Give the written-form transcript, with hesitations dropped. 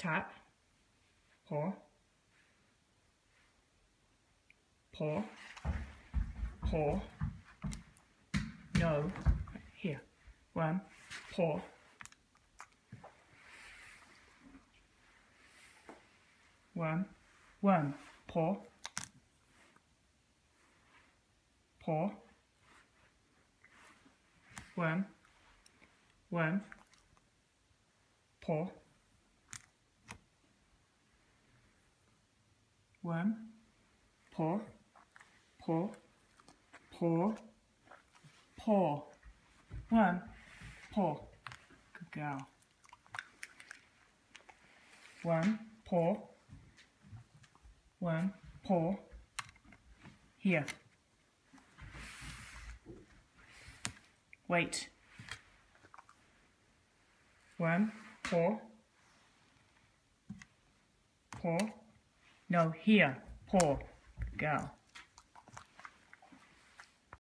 tap, paw, paw, paw, no, here, one, paw, one, paw, paw, one, paw, one, paw, paw, paw, paw, one, paw, good girl, one, paw, here, wait, one, paw, no, here, paw, good girl.